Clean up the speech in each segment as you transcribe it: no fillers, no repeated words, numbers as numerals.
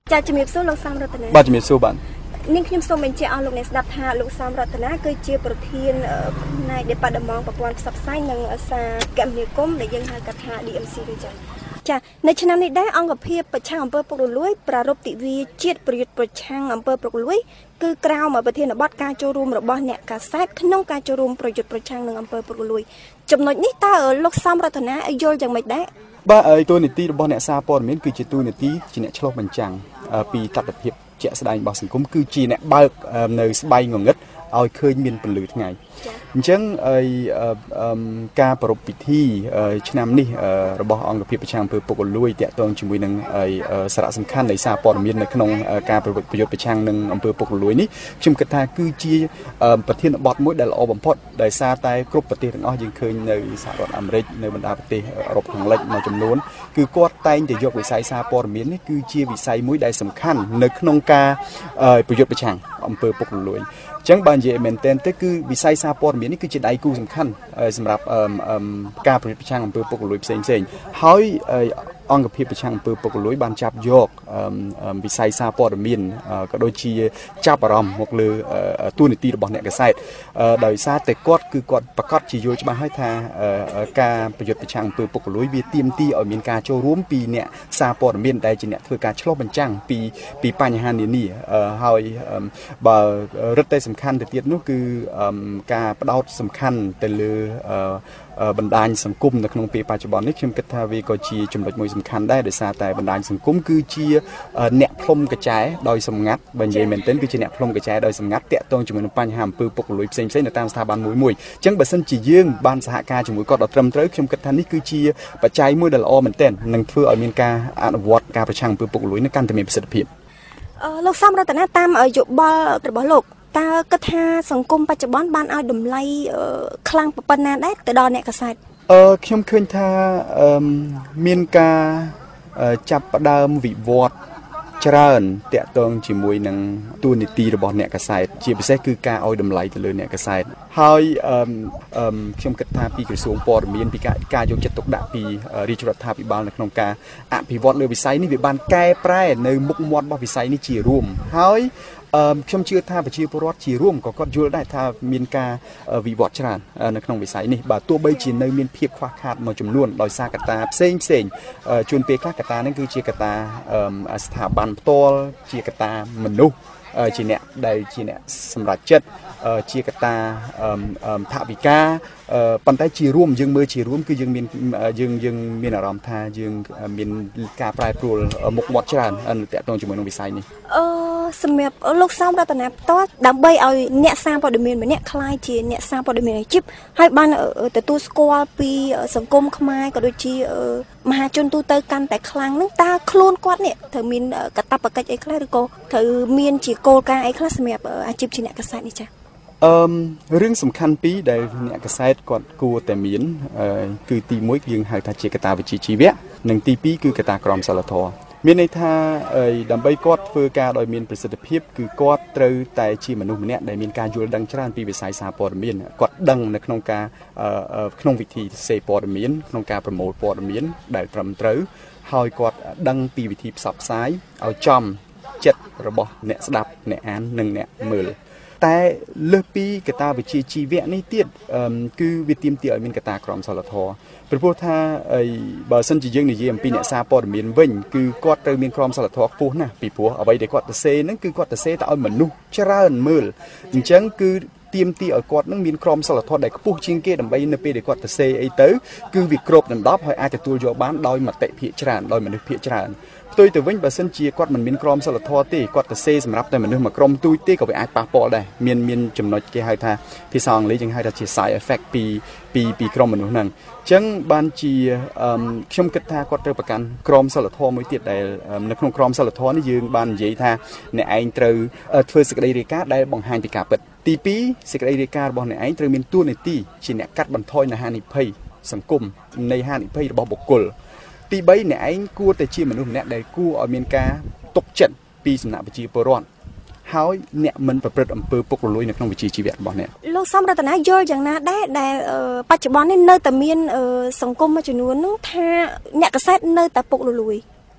ចាជំរាបសួរលោកសំរតនាបាទជំរាបសួរបាទនាងខ្ញុំសូមបញ្ជាក់អស់លោកអ្នកស្ដាប់ថាលោកសំរតនាគឺជាប្រធានផ្នែក Department ប្រព័ន្ធផ្សព្វផ្សាយនិងសារគមនាគមន៍ដែលយើងហៅកាត់ថា DMC ឬចឹងចានៅឆ្នាំនេះដែរអង្គភាពប្រឆាំងអំពើពុករលួយប្រារព្ធទិវាជាតិប្រយុទ្ធប្រឆាំងអំពើពុករលួយគឺក្រោមប្រធានបទការចូលរួមរបស់អ្នកកាសែតក្នុងការចូលរួមប្រយុទ្ធប្រឆាំងនឹងអំពើពុករលួយចំណុចនេះតើលោកសំរតនាយល់យ៉ាងម៉េចដែរបាទតួនាទីរបស់អ្នកសារព័ត៌មានគឺជាតួនាទីជាអ្នកឆ្លុះបញ្ចាំងពីតថភាពជាក់ស្ដែងរបស់សង្គមគឺជាអ្នកបើកនៅស្បៃងងឹតឲ្យឃើញមានពន្លឺថ្ងៃអញ្ចឹងការប្រារព្ធពិធីឆ្នាំនេះរបស់អង្គភាពប្រឆាំងអំពើពុករលួយតាក់ទងជាមួយនឹងសារៈសំខាន់នៃសារព័ត៌មាននៅក្នុងការប្រយុទ្ធប្រឆាំងនឹងអំពើពុករលួយនេះខ្ញុំគិតថាគឺជាប្រធានបទមួយដែលល្អបំផុតដោយសារតែគ្រប់ប្រទេសទាំងអស់យើងឃើញនៅសហរដ្ឋអាមេរិកនៅបណ្ដាប្រទេសអឺរ៉ុបខាងលិចមួយចំនួនគឺគាត់តែងតែយកវិស័យសារព័ត៌មាននេះគឺជាវិស័យមួយដែលសំខាន់នៅក្នុងការប្រយុទ្ធប្រឆាំងអំពើពុករលួយអញ្ចឹងបើនិយាយមែនទែនទៅគឺវិស័យសារព័ត៌មាននេះគឺជាដៃគូសំខាន់សម្រាប់ការប្រយុទ្ធប្រឆាំងអំពើពុករលួយផ្សេងៗហើយអង្គភាពប្រឆាំងអំពើពុករលួយបានចាប់យកវិស័យសារព័ត៌មានក៏ដូចជាចាប់អារម្មណ៍មកលើទូនីតិរបស់អ្នកកាសែតដោយសារតែគាត់ប្រកាសជាយល់ច្បាស់ហើយថាការប្រយុទ្ធប្រឆាំងអំពើពុករលួយវាទាមទារឲ្យមានការចូលរួមពីអ្នកសារព័ត៌មានដែលជាអ្នកធ្វើការឆ្លុះបញ្ចាំងពីបញ្ហានានាហើយបើរឹតតែសំខាន់ទៅទៀតនោះគឺការផ្ដោតសំខាន់ទៅលើបណ្ដាញសង្គមនៅក្នុងពេលបច្ចុប្បន្ននេះខ្ញុំគិតថាវាក៏ជាចំណុចមួយសំខាន់ដែរដោយសារតែបណ្ដាញសង្គមគឺជាអ្នកផ្លុំកញ្ចែដោយសម្ងាត់បើនិយាយមែនទែនគឺជាអ្នកផ្លុំកញ្ចែដោយសម្ងាត់តាក់ទងជាមួយនឹងបញ្ហាអំពើពុករលួយផ្សេងៗនៅតាមស្ថាប័នមួយអញ្ចឹងបើសិនជាយើងបានសហការជាមួយគាត់ដល់ត្រឹមត្រូវខ្ញុំគិតថានេះគឺជាបច្ច័យមួយដែលល្អមែនទែននឹងធ្វើឲ្យមានការអនុវត្តការប្រឆាំងអំពើពុករលួយនេះកាន់តែមានប្រសិទ្ធភាពលោកសំរតនាតាមយោបល់របស់លោកតើគិតថាសង្គមបច្ចុប្បន្នបានឲ្យតម្លៃខ្លាំងប៉ុណ្ណាដែរទៅដល់អ្នកកាសែតខ្ញុំឃើញថាមានការចាប់ផ្ដើមវិវត្តច្រើនតាក់ទងជាមួយនឹងទូនីតិរបស់អ្នកកាសែតជាពិសេសគឺការឲ្យតម្លៃទៅលើអ្នកកាសែតហើយខ្ញុំគិតថាពីក្រសួងព័ត៌មានពីការយកចិត្តទុកដាក់ពីរាជរដ្ឋាភិបាលនៅក្នុងការអភិវឌ្ឍលើវិស័យនេះវាបានកែប្រែនៅមុខមាត់របស់វិស័យនេះជារួមហើយខ្ញុំជឿថាប្រជាពលរដ្ឋជារួមក៏គាត់យល់ដែរថាមានការវិវត្តច្រើននៅក្នុងវិស័យនេះបាទទោះបីជានៅមានភាពខ្វះខាតមួយចំនួនដោយសារកត្តាផ្សេងជួនពេលខ្លះកត្តាហ្នឹងគឺជាកត្តាស្ថាប័នផ្ទាល់ជាកត្តាមនុស្សជាអ្នកដែលជាអ្នកសម្រេចចិត្តជាកត្តាថវិកាប៉ុន្តែជារួមយើងមើលជារួមគឺយើងមានអារម្មណ៍ថាយើងមានការប្រែប្រួលមុខមាត់ច្រើនតាក់ទងជាមួយនឹងវិស័យនេះសម្រាប់លោកសំរតនាផ្ទាល់ដើម្បីឲ្យអ្នកសារព័ត៌មានម្នាក់ក្លាយជាអ្នកសារព័ត៌មានអាជីពហើយបានទទួលស្គាល់ពីសង្គមខ្មែរក៏ដូចជាមហាជនទូទៅកាន់តែខ្លាំងនឹងតើខ្លួនគាត់នេះត្រូវមានកាតព្វកិច្ចអីខ្លះឬក៏ត្រូវមានជាគោលការណ៍អីខ្លះសម្រាប់អាជីពជាអ្នកកាសែតនេះចា៎រឿងសំខាន់ពីរដែលអ្នកកាសែតគាត់គួរតែមានគឺទី1យើងហៅថាជាកត្តាវិជ្ជាជីវៈនិងទី2គឺកត្តាក្រមសីលធម៌មានន័យថាដើម្បីគាត់ធ្វើការដោយមានប្រសិទ្ធភាពគឺគាត់ត្រូវតែជាមនុស្សម្នាក់ដែលមានការយល់ដឹងច្រើនពីវិស័យសារព័ត៌មានគាត់ដឹងនៅក្នុងការក្នុងវិធីសេព័ត៌មានក្នុងការប្រមូលព័ត៌មានដែលត្រឹមត្រូវហើយគាត់ដឹងពីវិធីផ្សព្វផ្សាយឲ្យចំចិត្តរបស់អ្នកស្ដាប់អ្នកអាននិងអ្នកមើលតែលើសពីកត្តាវិជ្ជាជីវៈនេះទៀតគឺវាទាមទារឲ្យមានកត្តាក្រមសីលធម៌ព្រោះថាបើសិនជាយើងនិយាយអំពីអ្នកសារព័ត៌មានវិញគឺគាត់ត្រូវមានក្រមសីលធម៌ខ្ពស់ណាស់ពីព្រោះអ្វីដែលគាត់ទៅសេហ្នឹងគឺគាត់ទៅសេទៅឲ្យមនុស្សច្រើនមើលអញ្ចឹងគឺទាមទារឲ្យគាត់នឹងមានក្រមសីលធម៌ដែលខ្ពស់ជាងគេដើម្បីនៅពេលដែលគាត់ទៅសេអីទៅគឺវាគ្របដណ្ដប់ហើយអាចទទួលយកបានដោយមតិភាគច្រើនដោយមនុស្សភាគច្រើនផ្ទុយទៅវិញបើសិនជាគាត់មិនមានក្រមសីលធម៌ទេគាត់ទៅសេសម្រាប់តែមនុស្សមួយក្រុមទូចទេក៏វាអាចប៉ះពាល់ដែរមានចំណុចគេហៅថាភាសាអង់គ្លេសយើងហៅថាជា side effect ពីក្រុមមនុស្សហ្នឹងអញ្ចឹងបានជាខ្ញុំគិតថាគាត់ត្រូវប្រកាន់ក្រមសីលធម៌មួយទៀតដែលនៅក្នុងក្រមសីលធម៌នេះយើងបាននិយាយថាអ្នកឯងត្រូវធ្វើសេចក្តីរាយការណ៍ដែលបង្ហាញពីការពិតទី2សេចក្តីរាយការណ៍របស់អ្នកឯងត្រូវមានតួនាទីជាអ្នកកាត់បន្ថយនៅហានិភ័យសង្គមនៃហានិភ័យរបស់បុគ្គលទី3អ្នកឯងគួរតែជាមនុស្សម្នាក់ដែលគួរឲ្យមានការទុកចិត្តពីសំណាក់ប្រជាពលរដ្ឋហើយអ្នកមិនប្រព្រឹត្តអំពើពុករលួយនៅក្នុងវិជ្ជាជីវៈរបស់អ្នកលោកសំរតនាយល់យ៉ាងណាដែរដែលបច្ចុប្បន្ននេះនៅតែមានសង្គមមួយចំនួននោះថាអ្នកកាសែតនៅតែពុករលួយ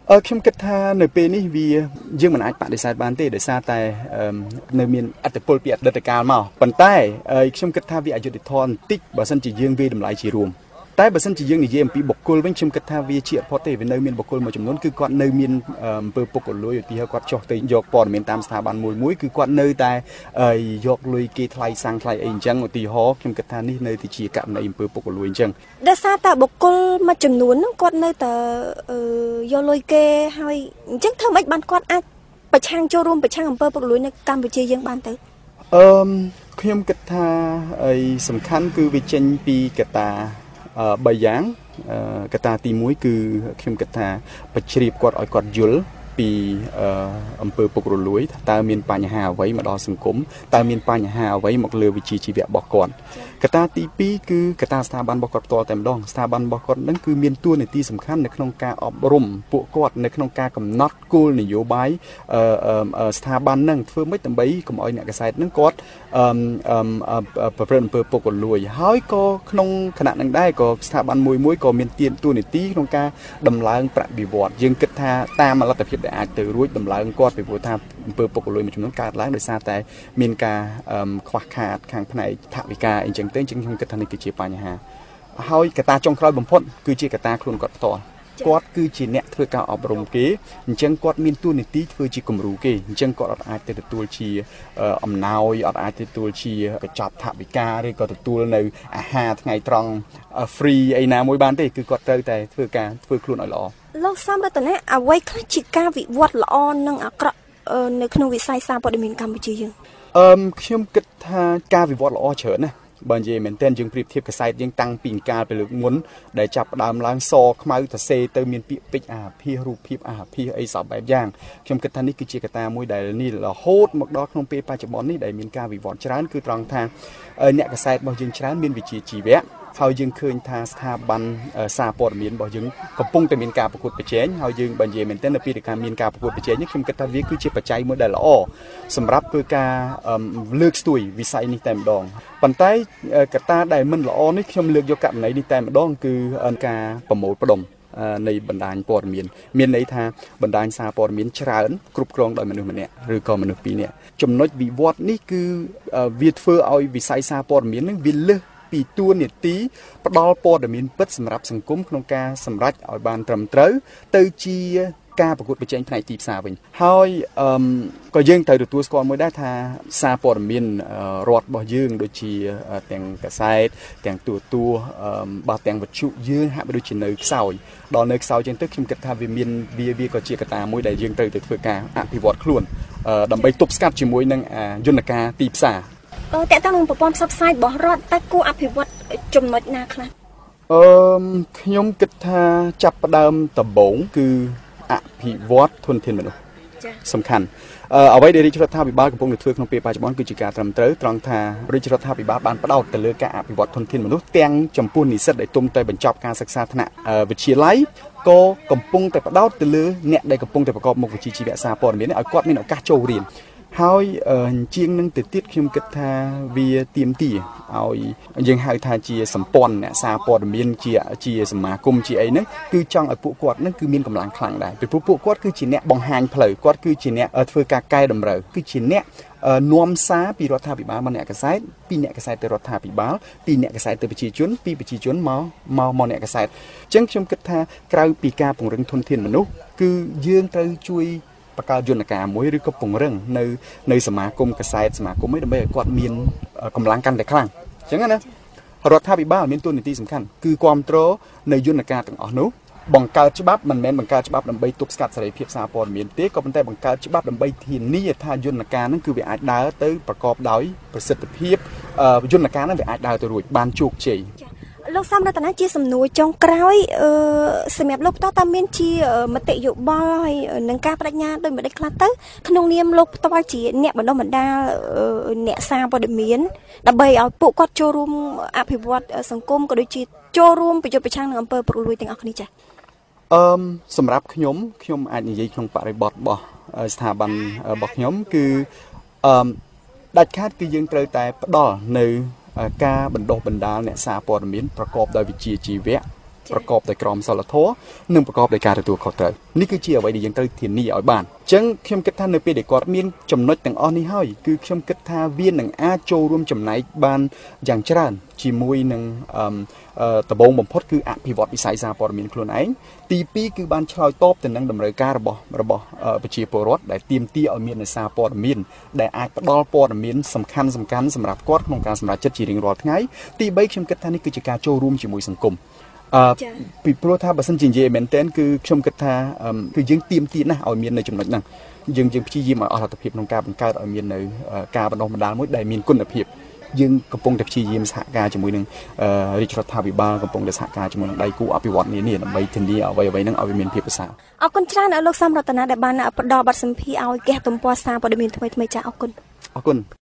ខ្ញុំគិតថានៅពេលនេះវាយើងមិនអាចបដិសេធបានទេដោយសារតែនៅមានអត្តពលពីអតីតកាលមកប៉ុន្តែខ្ញុំគិតថាវាអយុត្តិធម៌បន្តិចបើសិនជាយើងវាតម្លៃជារួមតែបើសិនជាយើងនិយាយអំពីបុគ្គលវិញខ្ញុំគិតថាវាជាអត់ផុតទេវានៅមានបុគ្គលមួយចំនួនគឺគាត់នៅមានអំពើពុករលួយឧទាហរណ៍គាត់ចុះទៅយកព័ត៌មានតាមស្ថាប័នមួយគឺគាត់នៅតែយកលុយគេថ្លៃសាំងថ្លៃអីអញ្ចឹងឧទាហរណ៍ខ្ញុំគិតថានេះនៅតែជាករណីអំពើពុករលួយអញ្ចឹងដោយសារតែបុគ្គលមួយចំនួនហ្នឹងគាត់នៅតែយកលុយគេហើយអញ្ចឹងធ្វើម៉េចបានគាត់អាចប្រឆាំងចូលរួមប្រឆាំងអំពើពុករលួយនៅកម្ពុជាយើងបានទៅខ្ញុំគិតថាសំខាន់គឺវាចេញពីកត្តា3យ៉ាងកត្តាទី1គឺខ្ញុំគិតថាបជ្រាបគាត់ឲ្យគាត់យល់ពីអំពើពុករលួយតើមានបញ្ហាអ្វីមកដល់សង្គមតើមានបញ្ហាអ្វីមកលើវិជ្ជាជីវៈរបស់គាត់កត្តាទី2គឺកត្តាស្ថាប័នរបស់គាត់ផ្ទាល់តែម្ដងស្ថាប័នរបស់គាត់នឹងគឺមានតួនាទីសំខាន់នៅក្នុងការអប់រំពួកគាត់នៅក្នុងការកំណត់គោលនយោបាយស្ថាប័ននឹងធ្វើម៉េចដើម្បីកុំឲ្យអ្នកកសែតនឹងគាត់ប្រព្រឹត្តអំពើពុករលួយហើយក៏ក្នុងគណៈនឹងដែរក៏ស្ថាប័នមួយក៏មានតួនាទីក្នុងការដំឡើងប្រាក់បៀវត្សយើងគិតថាតាមលទ្ធភាពដែលអាចទៅរួចដំឡើងគាត់ពីព្រោះថាអំពើពុករលួយមួយចំនួនកើតឡើងដោយសារតែមានការខ្វះខាតខាងផ្នែកថវិកាអីចឹងទៅអញ្ចឹងខ្ញុំគិតថានេះគឺជាបញ្ហាហើយកត្តាចុងក្រោយបំផុតគឺជាកត្តាខ្លួនគាត់ផ្ទាល់គាត់គឺជាអ្នកធ្វើការអប់រំគេអញ្ចឹងគាត់មានតួនាទីធ្វើជាគំរូគេអញ្ចឹងគាត់អត់អាចទៅទទួលជាអំណោយអត់អាចទទួលជាកញ្ចប់ថវិកាឬក៏ទទួលនៅអាហារថ្ងៃត្រង់ free អីណាមួយបានទេគឺគាត់ត្រូវតែធ្វើខ្លួនឲ្យល្អលោកសំរតនាអ្វីខ្លះជាការវិវត្តល្អនិងអាក្រក់នៅក្នុងវិស័យសារព័ត៌មានកម្ពុជាយើងខ្ញុំគិតថាការវិវត្តល្អច្រើនណាស់បើនិយាយមែនតើយើងប្រៀបធៀបកសែតយើងតាំងពីកាលពីលើកមុនដែលចាប់ផ្ដើមឡើងសខ្មៅទៅសេទៅមានពាក្យពេចន៍អាភិសរូបភាពអាភិសអីសពបែបយ៉ាងខ្ញុំគិតថានេះគឺជាកត្តាមួយដែលនេះរហូតមកដល់ក្នុងពេលបច្ចុប្បន្ននេះដែលមានការវិវត្តច្រើនគឺត្រង់ថាអ្នកកសែតរបស់យើងច្រើនមានវិជ្ជាជីវៈហើយយើងឃើញថាស្ថាប័នសារព័ត៌មានរបស់យើងកំពុងតែមានការប្រកួតប្រជែងហើយយើងបើនិយាយមែនទែននៅពេលដែលមានការប្រកួតប្រជែងនេះខ្ញុំគិតថាវាគឺជាបច្ច័យមួយដែលល្អសម្រាប់ធ្វើការលើកស្ទួយវិស័យនេះតែម្ដងប៉ុន្តែកត្តាដែលមិនល្អនេះខ្ញុំលើកយកករណីនេះតែម្ដងគឺការប្រមូលផ្ដុំនៃបណ្ដាញព័ត៌មានមានន័យថាបណ្ដាញសារព័ត៌មានច្រើនគ្រប់គ្រងដោយមនុស្សម្នាក់ឬក៏មនុស្សពីរនាក់ចំណុចវិវត្តនេះគឺវាធ្វើឲ្យវិស័យសារព័ត៌មាននឹងវាលើសពីតួនាទីផ្ដល់ព័ត៌មានពិតសម្រាប់សង្គមក្នុងការសម្រេចឲ្យបានត្រឹមត្រូវទៅជាការប្រកួតប្រជែងផ្នែកទីផ្សារវិញហើយក៏យើងត្រូវទទួលស្គាល់មួយដែរថាសារព័ត៌មានរដ្ឋរបស់យើងដូចជាទាំងកាសែតទាំងទូរទស្សន៍បាទទាំងវិទ្យុយើងហាក់បីដូចជានៅខ្សោយដល់នៅខ្សោយចឹងទៅខ្ញុំគិតថាវាក៏ជាកត្តាមួយដែលយើងត្រូវទៅធ្វើការអភិវឌ្ឍខ្លួនដើម្បីទប់ស្កាត់ជាមួយនឹងយន្តការទីផ្សារតើតើនឹងប្រព័ន្ធផ្សព្វផ្សាយរបស់រដ្ឋតើគួរអភិវឌ្ឍចំណុចណាខ្លះខ្ញុំគិតថាចាប់ផ្ដើមដំបូងគឺអភិវឌ្ឍធនធានមនុស្សសំខាន់អ្វីដែលរាជរដ្ឋាភិបាលកំពុងតែធ្វើក្នុងពេលបច្ចុប្បន្នគឺជាការត្រឹមត្រូវត្រង់ថារាជរដ្ឋាភិបាលបានផ្ដោតទៅលើការអភិវឌ្ឍធនធានមនុស្សទាំងចំពោះនិស្សិតដែលទុំតែបញ្ចប់ការសិក្សាថ្នាក់វិទ្យាល័យក៏កំពុងតែផ្ដោតទៅលើអ្នកដែលកំពុងតែប្រកបមុខវិជ្ជាជីវៈសារព័ត៌មានឲ្យគាត់មានឱកាសចូលរៀនហើយជាងនឹងទៅទៀតខ្ញុំគិតថាវាទាមទារឲ្យយើងហៅថាជាសម្ព័ន្ធអ្នកសារព័ត៌មានជាសមាគមជាអីហ្នឹងគឺចង់ឲ្យពួកគាត់ហ្នឹងគឺមានកម្លាំងខ្លាំងដែរពីព្រោះពួកគាត់គឺជាអ្នកបង្ហាញផ្លូវគាត់គឺជាអ្នកធ្វើការកែតម្រូវគឺជាអ្នកនាំសារពីរដ្ឋាភិបាលមកអ្នកកសែតពីអ្នកកសែតទៅរដ្ឋាភិបាលពីអ្នកកសែតទៅប្រជាជនពីប្រជាជនមកអ្នកកសែតអញ្ចឹងខ្ញុំគិតថាក្រៅពីការពង្រឹងធនធានមនុស្សគឺយើងត្រូវជួយបង្កើតយន្តការមួយឬក៏ពង្រឹងនៅសមាគមកសែតសមាគមឲ្យដើម្បីឲ្យគាត់មានកម្លាំងកាន់តែខ្លាំងអញ្ចឹងណារដ្ឋាភិបាលមានតួនាទីសំខាន់គឺគ្រប់គ្រងនៅយន្តការទាំងអស់នោះបង្កើតច្បាប់មិនមែនបង្កើតច្បាប់ដើម្បីទប់ស្កាត់សេរីភាពសារព័ត៌មានទេក៏ប៉ុន្តែបង្កើតច្បាប់ដើម្បីធានាថាយន្តការហ្នឹងគឺវាអាចដើរទៅប្រកបដោយប្រសិទ្ធភាពយន្តការហ្នឹងវាអាចដើរទៅរួចបានជោគជ័យលោកសំរតនាជាសំណួរចុងក្រោយសម្រាប់លោកផ្ទាល់តើមានជាមតិយោបល់ហើយនឹងការបដិញ្ញាដោយមិនដេចខ្លះទៅក្នុងនាមលោកផ្ទាល់ជាអ្នកបណ្ដុះបណ្ដាលអ្នកសារព័ត៌មានដើម្បីឲ្យពួកគាត់ចូលរួមអភិវឌ្ឍសង្គមក៏ដូចជាចូលរួមប្រយុទ្ធប្រឆាំងនឹងអំពើពុករលួយទាំងអស់គ្នាចា៎សម្រាប់ខ្ញុំអាចនិយាយក្នុងបរិបទរបស់ស្ថាប័នរបស់ខ្ញុំគឺដាច់ខាតគឺយើងត្រូវតែផ្ដល់នៅការបណ្ដុះបណ្ដាលអ្នកសារព័ត៌មានប្រកបដោយវិជ្ជាជីវៈប្រកបដោយក្រមសីលធម៌និងប្រកបដោយការទទួលខុសត្រូវនេះគឺជាអ្វីដែលយើងត្រូវធានាឲ្យបានអញ្ចឹងខ្ញុំគិតថានៅពេលដែលគាត់មានចំណុចទាំងអស់នេះហើយគឺខ្ញុំគិតថាវានឹងអាចចូលរួមចំណែកបានយ៉ាងច្រើនជាមួយនឹងដំបូងបំផុតគឺអភិវឌ្ឍវិស័យសារព័ត៌មានខ្លួនឯងទី2គឺបានឆ្លើយតបទៅនឹងតម្រូវការរបស់ប្រជាពលរដ្ឋដែលទាមទារឲ្យមានសារព័ត៌មានដែលអាចផ្ដល់ព័ត៌មានសំខាន់សម្រាប់គាត់ក្នុងការសម្រេចចិត្តជារៀងរាល់ថ្ងៃទី3ខ្ញុំគិតថានេះគឺជាការចូលរួមជាមួយសង្គមពីព្រោះថាបើសិនជានិយាយមែនទែនគឺខ្ញុំគិតថាគឺយើងទាមទារណាស់ឲ្យមាននៅចំណុចហ្នឹងយើងព្យាយាមឲ្យអស់លទ្ធភាពក្នុងការបង្កើតឲ្យមាននៅការបណ្ដុះបណ្ដាលមួយដែលមានគុណភាពយើងកំពុងតែព្យាយាមសហការជាមួយនឹងរាជរដ្ឋាភិបាលកំពុងតែសហការជាមួយនឹងដៃគូអភិវឌ្ឍន៍នានាដើម្បីធានាអ្វីៗហ្នឹងឲ្យវាមានភាពប្រសើរអរគុណច្រើនលោកសំរតនាដែលបានផ្ដល់បទសម្ភាសន៍ឲ្យគេទំព័រសារព័ត៌មានថ្មីចាអរគុណ